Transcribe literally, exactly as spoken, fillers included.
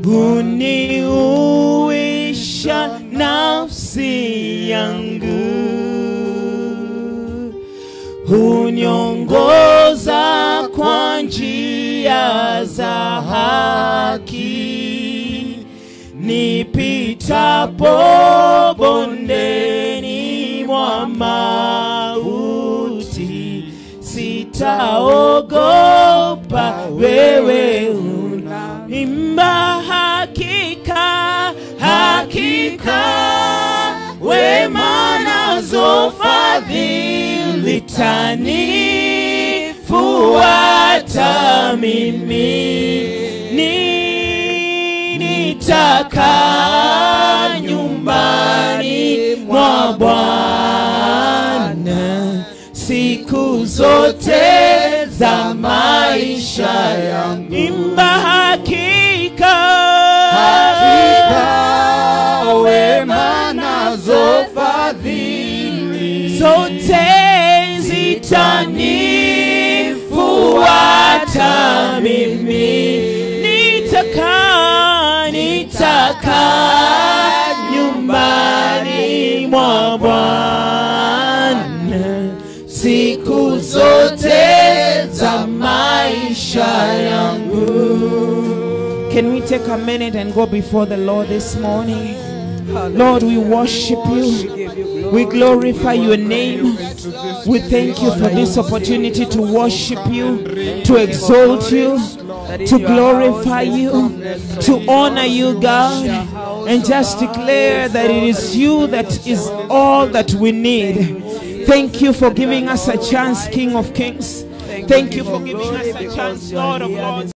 uniuisha nafsi yangu, uniongoza kwa njia za haki, nipitapo bondeni mwa mauti, sitaogopa, wewe unaimba. Hakika, hakika, wema nazo fadhili tanifuata mimi, nitakaa nyumbani mwa Bwana siku zote za maisha yangu. Imba hakika, hakika, wema nazo fadhili zote zitanifuata mimi, nitakaa, nitakaa nyumbani mwa Bwana siku zote za maisha yangu. Can we take a minute and go before the Lord this morning? Lord, we worship you. We glorify your name. We thank you for this opportunity to worship you, to exalt you, to glorify you, to honor you, God, and just declare that it is you that is all that we need. Thank you for giving us a chance, King of Kings. Thank you for giving us a chance, Lord of Lords.